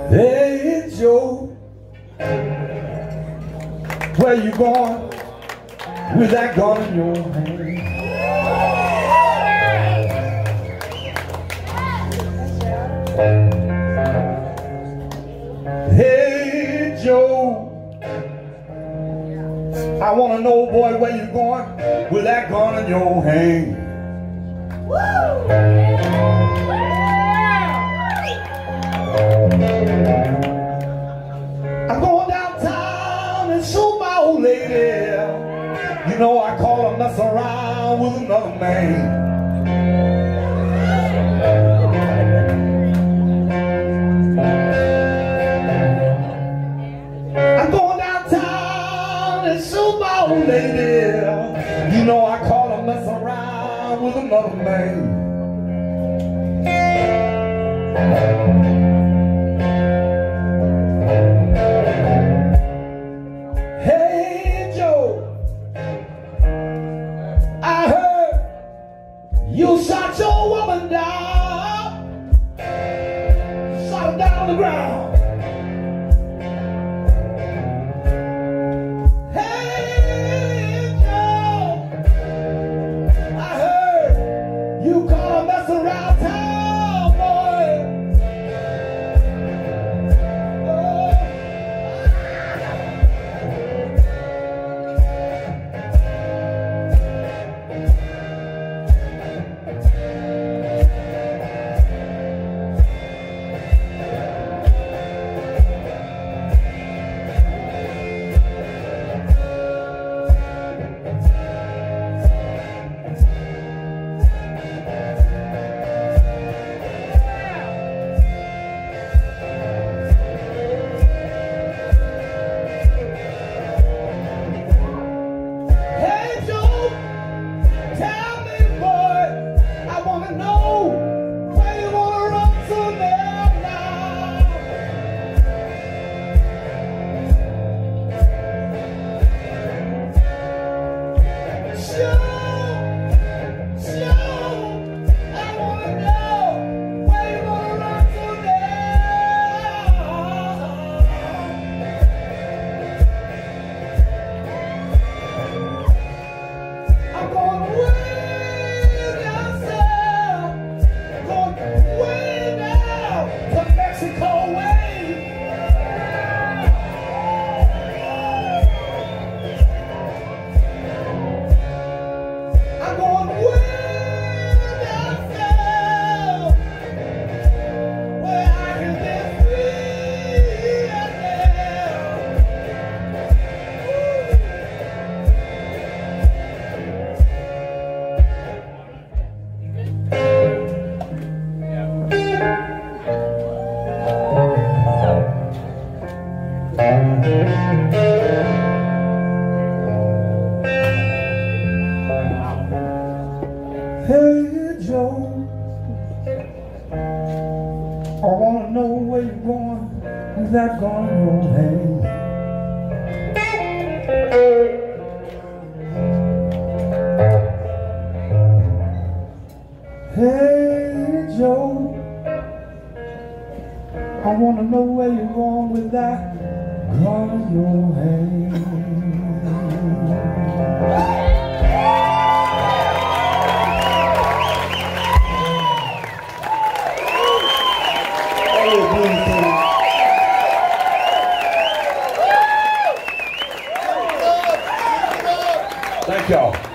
Hey Joe, where you going with that gun in your hand? Hey Joe, I want to know, boy, where you going with that gun in your hand? I'm going downtown and shoot my old lady. You know I call her mess around with another man. I'm going downtown and shoot my old lady. You know I call her mess around with another man. Hey Joe, I heard you shot your woman down, shot her down on the ground. Hey Joe, I heard you call her mess around town, boy. Hey Joe, I want to know where you're going with that gun in your hand. Hey Joe, I want to know where you're going with that gun in your hand. Thank y'all.